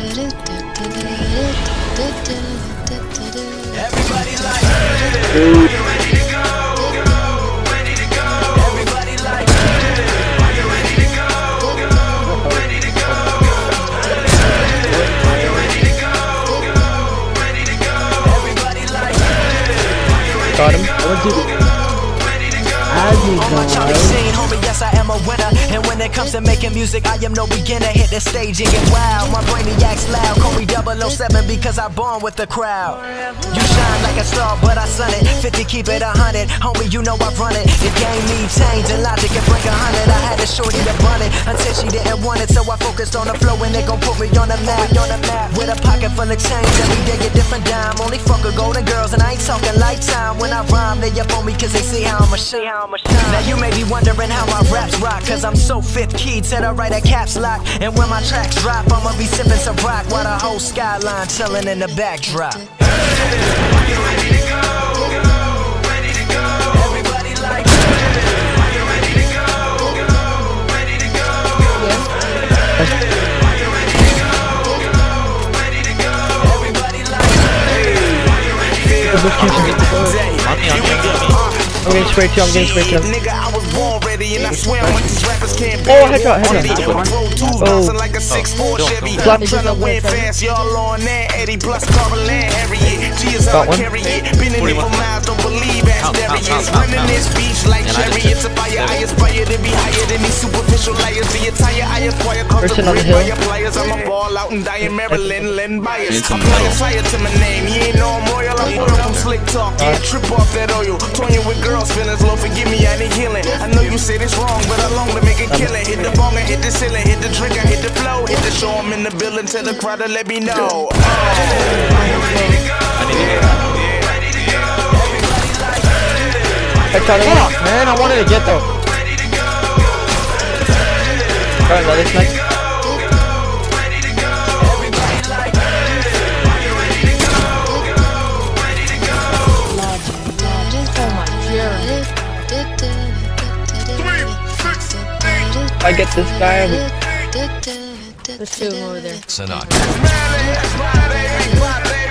Everybody like, are you ready to go? Ready to go? Everybody like, are you ready to go? Ready to go? Are you ready to go? Ready to go? Everybody like, are you ready Got him. to go? Ready to go? On my Charlie scene, homie, yes I am a winner. And when it comes to making music, I am no beginner. Hit the stage and get wild, my brainiac's loud. Call me 007 because I'm born with the crowd. You shine like a star, but I sun it. 50, keep it 100, homie, you know I run it. The game needs change and logic can break 100. I had to shorty to run it until she didn't want it, so I focused on the flow and it gon' put me on the map. With a pocket full of change, every day a different dime. Only fuck with golden girls and I ain't talking lifetime. When I rhyme, they up on me cause they see how I'm a shit. Now you may be wondering how my raps rock, cause I'm so fifth keyed, said I write a caps lock. And when my tracks drop, I'ma be sipping some rock while the whole skyline chilling in the backdrop. Are you ready to go? Ready to go? Everybody like, are you ready to go? Ready to go? Are you ready to go? Ready to go? Everybody like, are you ready to go? I'm getting sprayed too, I'm getting sprayed too. Nigga, I was born ready and I swear on these rappers can't be. Oh, headshot. Oh, like a 6'4" Chevy. I'm tryna win fast, y'all on that. Eddie plus Carveland, Harriet. G is how I carry it. Been in it for miles, don't believe as Darius. Running this beach like chariots. A fire, I aspire to be higher than these superficial liars. The attire I acquire comes to bring by your players. I'm a ball out and die in Maryland, Len Bias. I'm playing fire to my name. You ain't know I'm royal, I'm oil from slick talk. Yeah, trip off that oil. Toying with girls, feelings low, forgive me, I need healing. I know you say this wrong, but I long to make it killing. Hit the bong and hit the ceiling, hit the trigger, hit the flow, hit the show. I'm in the building, tell the crowd to let me know. I tried to walk, man. I wanted to get though. Alright, another snipe. I get this guy. There's two over there. Sonata.